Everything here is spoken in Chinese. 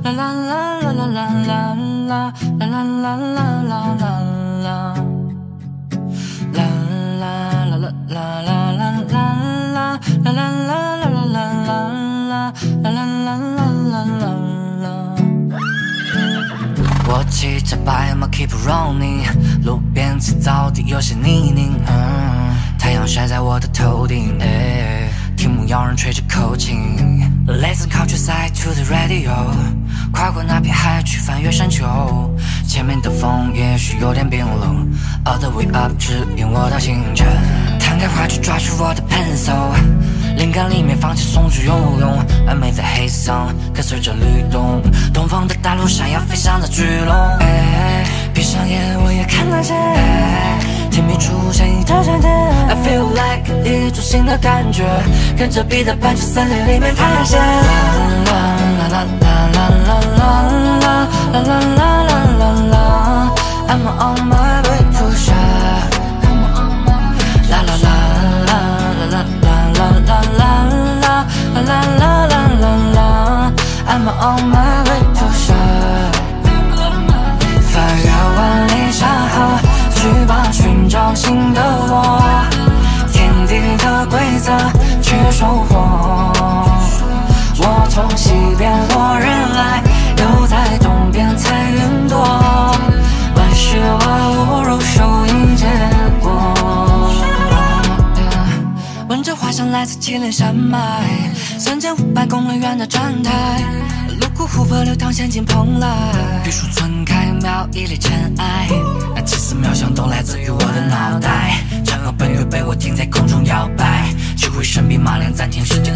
我骑着白马 keep running， 路边青草地有些泥泞，太阳晒在我的头顶，听牧羊人吹着口琴。Listen 考决赛 to the radio， 跨过那片海去翻越山丘，前面的风也许有点冰冷 ，All the way up 指引我到星辰。摊开画纸抓住我的 pencil， 灵感里面放弃送去游泳，完美的黑桑跟随着律动，东方的大陆闪耀飞翔的巨龙。闭上眼我也看得见，甜蜜出现一条闪电。I feel like 一种新的感觉，跟着彼得潘去森林里面探险。啦啦啦啦啦啦啦啦啦啦啦啦啦 I'm on my way to shine。啦啦啦啦啦啦啦啦啦啦啦啦啦啦 I'm on my way to shine。翻越万里山河，去吧寻找新的我，天地的规则去收获。我从西边落日来，又在东边采云朵，万事万物如手迎结果。闻着花香来自祁连山脉，3500公里远的站台，泸沽湖泊流淌陷进蓬莱，玉树村开苗一粒尘埃，那奇思妙想都来自于我的脑袋，嫦娥奔月被我停在空中摇摆，智慧神笔马良暂停时间